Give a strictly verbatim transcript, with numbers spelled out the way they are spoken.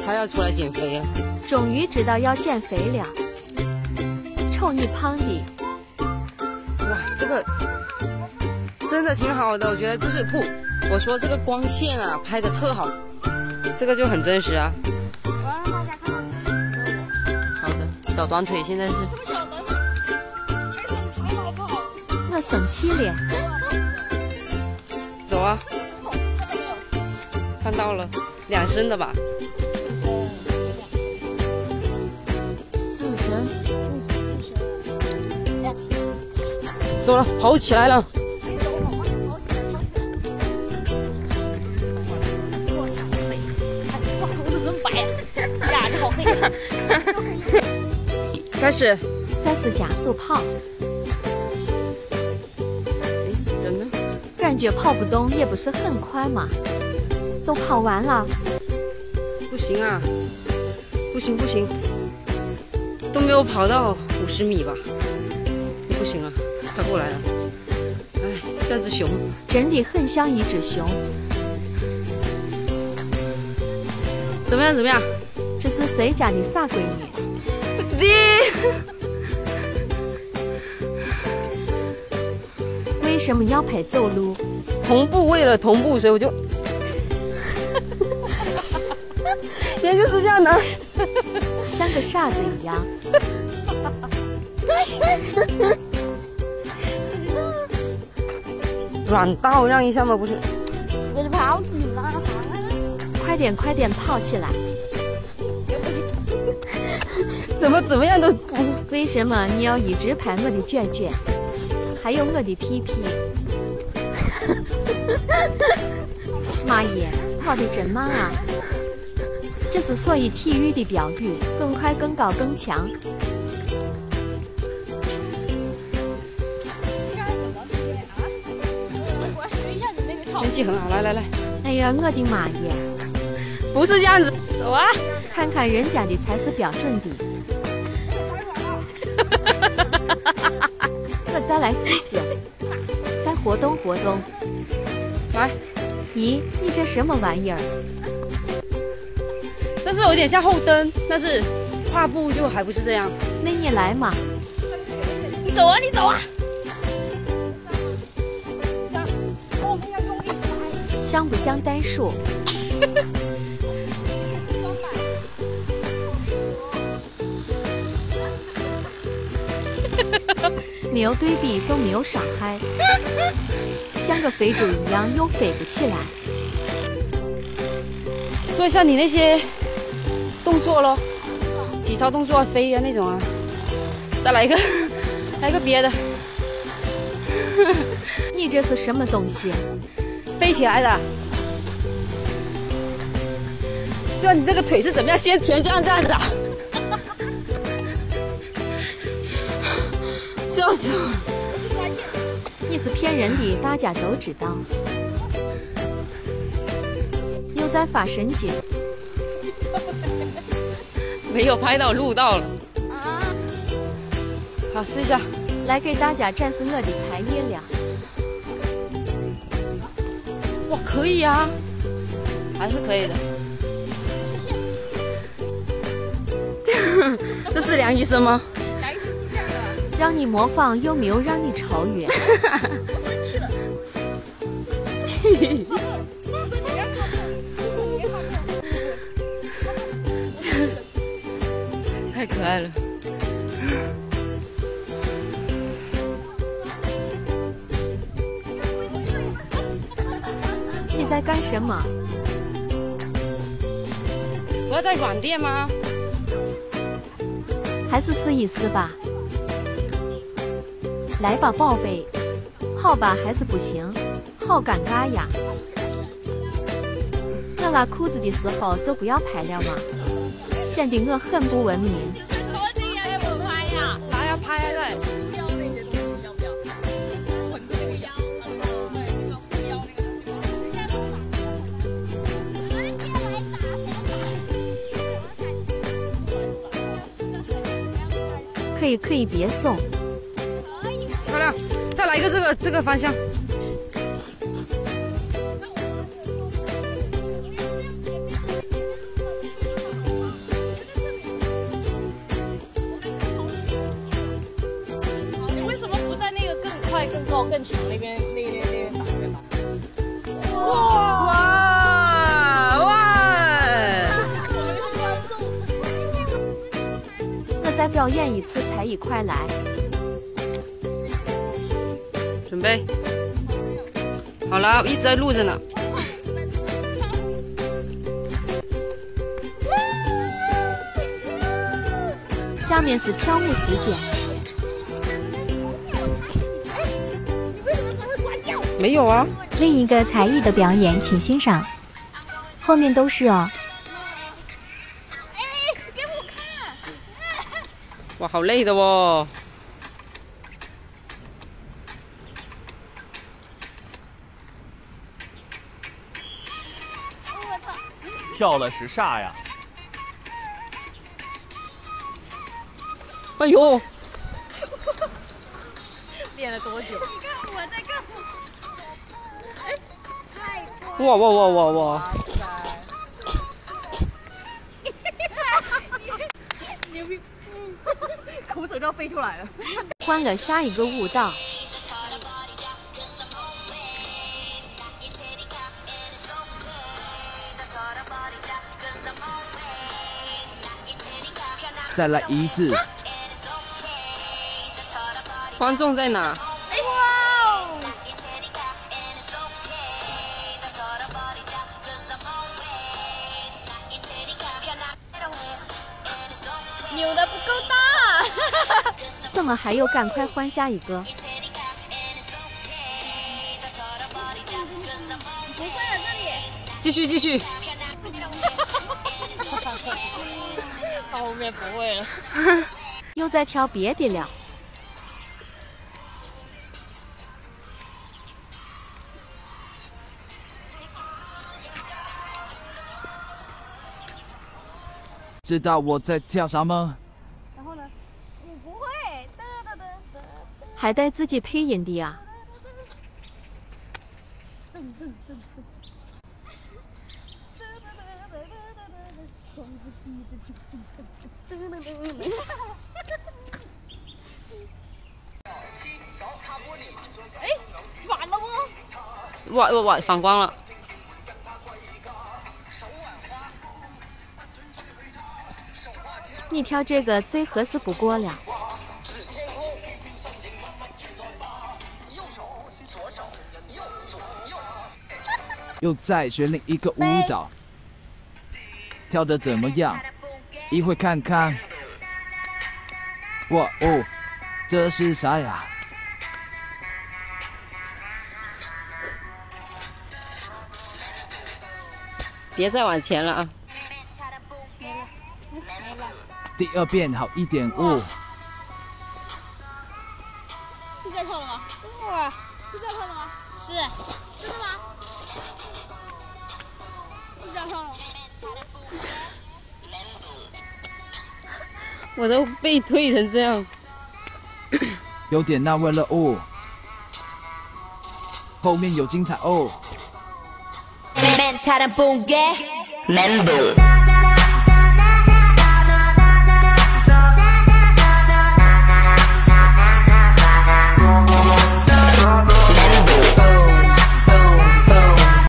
他要出来减肥了。 终于知道要减肥了，瞅你胖的。 哇，这个真的挺好的，我觉得就是不，我说这个光线啊拍的特好，这个就很真实啊。 我要让大家看到真实的我。 好的，小短腿现在是。 这么小短腿，还想长好不好？ 我生气了。 走啊！看到了，两升的吧？四升。走了，跑起来了。 哇，胡子真白呀！呀，这好黑。 开始。 这是加速跑。 等等。 感觉跑不动也不是很快嘛，就跑完了。 不行啊，不行不行，都没有跑到五十米吧？也不行了，他过来了。哎，这只熊真的很像一只熊。 怎么样？怎么样？ 这是谁家的傻闺女？ 爹。 为什么要拍走路？ 同步，为了同步，所以我就，别人就是这样的， 像个傻子一样。 软道让一下吗？不是。 我就跑你了， 快点快点跑起来！ 怎么怎么样都不。 为什么你要一直拍我的卷卷？还有我的屁屁。妈耶，跑得真慢啊！这是所以体育的标语：更快、更高、更强。 天气很好，来来来。 哎呀，我的妈耶！ 不是这样子，走啊！ 看看人家的才是标准的。我再来试试，再活动活动。 来。 咦，你这什么玩意儿？ 但是有点像后蹬，但是跨步就还不是这样。 那你来嘛。 你走啊，你走啊！ 像不像袋鼠？没有对比就没有伤害，像个肥猪一样又飞不起来。 做一下你那些动作咯，体操动作啊，飞啊那种啊。再来一个，来一个别的。 你这是什么东西？ 飞起来的。对啊，你那个腿是怎么样？先前这样这样子啊？笑死我！ 你是骗人的，大家都知道。又在发神经。 没有拍到，录到了。 啊！ 好，试一下。 来给大家展示我的才艺了。 哇，可以啊，还是可以的。这是梁医生吗？ 让你模仿又没有让你超越。 我生气了。 太可爱了。 你在干什么？ 我要在软垫吗？ 还是试一试吧。来吧，宝贝。好吧，还是不行，好尴尬呀。我拉裤子的时候就不要拍了嘛，显得我很不文明。 我这个也不拍呀， 还要拍嘞。 不要那些东西，要不要？纯这个腰，对，这个不腰那个东西。 可以可以，别送。 漂亮，再来一个这个这个方向。 后更强，那边那边那边打那边打。 哇哇！ 我再表演一次才艺，快来！ 准备好了，一直在录着呢。 下面是跳舞时间。 没有啊。 另一个才艺的表演，请欣赏。后面都是哦。 哎，给我看！ 哇，好累的哦。 我操！ 跳了是啥呀？ 哎呦！ 练了多久？你看我在干。哎，太哇哇哇哇哇！ 牛逼！口水都要飞出来了。 换了下一个舞蹈。 再来一次。 观众在哪？ 哇哦！扭的不够大。 怎么还有？赶快换下一个。 不会了，这里。 继续继续。 到后面不会了。 又在跳别的了。 知道我在跳什么？ 然后呢？我不会。哒哒哒哒。 还带自己配音的啊？ 哎，反了不？ 哇哇哇！反光了。 你跳这个最合适不过了。 又再学另一个舞蹈，跳得怎么样？一会看看。哇哦，这是啥呀？ 别再往前了啊！ 第二遍好一点哦。 是这跳了吗？哇，是这跳了吗？是，这是吗？是这样跳了吗？ 我都被推成这样。 有点难为了哦。后面有精彩哦。 멘탈은 붕괴 멘붕